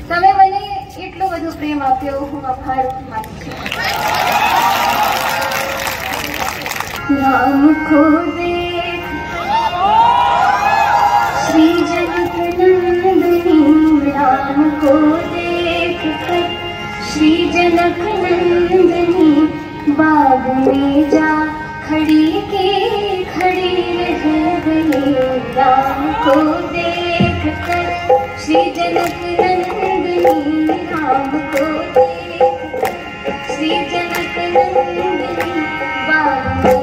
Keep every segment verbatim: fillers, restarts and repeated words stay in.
તમે મને એટલો બધો પ્રેમ આપ્યો, હું આભાર માનું છું. राम को देख श्री जनक नंदनी, राम को देख कर श्री जनक नंदनी बाग में जा खड़ी के खड़ी रह गए. राम को देख कर श्री जनक नंदनी, राम को देख कर श्री जनक नंदनी बाग में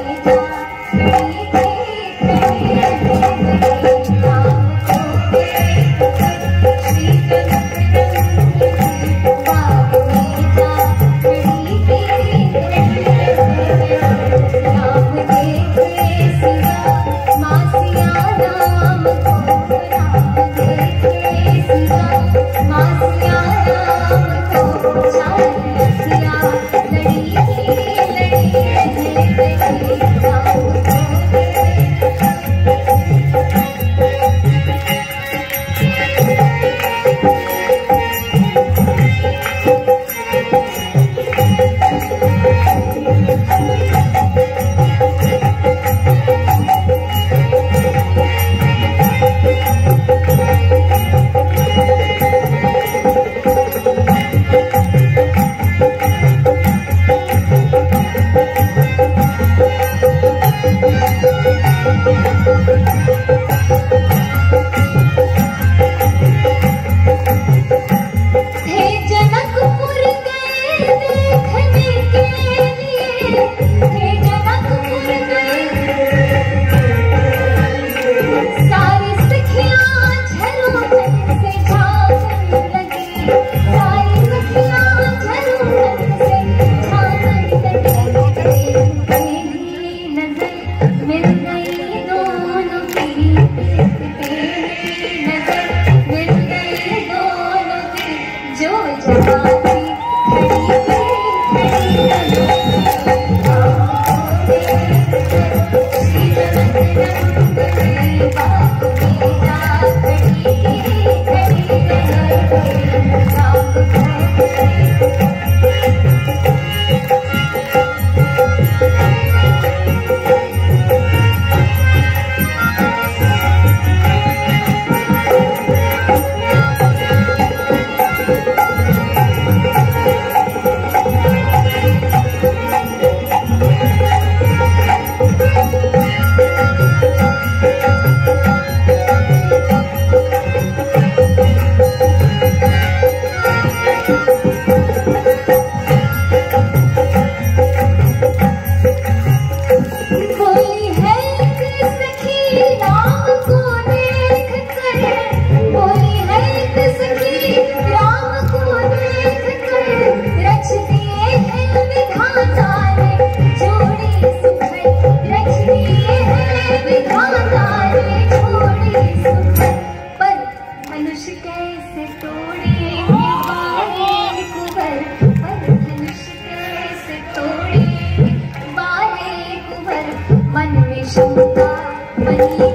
मन में शंका बनी